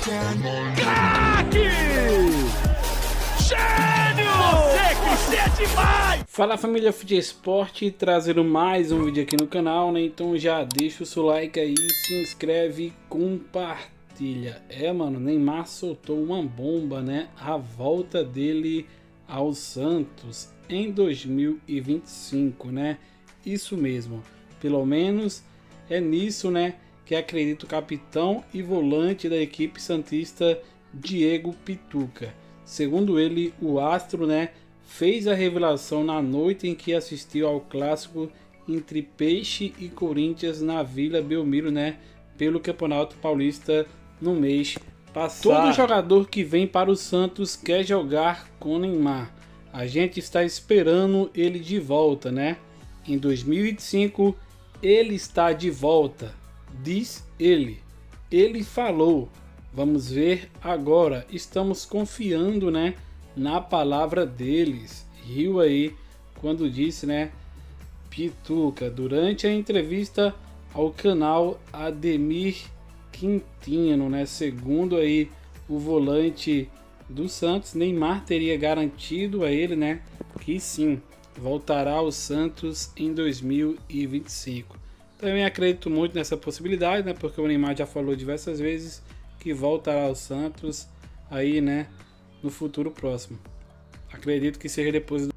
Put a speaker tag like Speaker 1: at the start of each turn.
Speaker 1: Craque! Gênio! Você é demais!
Speaker 2: Fala família Fute Esporte, trazendo mais um vídeo aqui no canal, né? Então já deixa o seu like aí, se inscreve, compartilha. Mano, Neymar soltou uma bomba, né? A volta dele ao Santos em 2025, né? Isso mesmo, pelo menos é nisso, né, que acredita o capitão e volante da equipe santista Diego Pituca. Segundo ele, o astro, né, fez a revelação na noite em que assistiu ao clássico entre Peixe e Corinthians na Vila Belmiro, né, pelo Campeonato Paulista no mês passado. Todo jogador que vem para o Santos quer jogar com Neymar. A gente está esperando ele de volta, né? Em 2025 ele está de volta, diz ele. Ele falou. Vamos ver agora. Estamos confiando, né, na palavra deles. Riu aí quando disse, né, Pituca, durante a entrevista ao canal Ademir Quintino, né? Segundo aí o volante do Santos, Neymar teria garantido a ele, né, que sim, voltará ao Santos em 2025. Também acredito muito nessa possibilidade, né, porque o Neymar já falou diversas vezes que voltará ao Santos aí, né, no futuro próximo. Acredito que seja depois do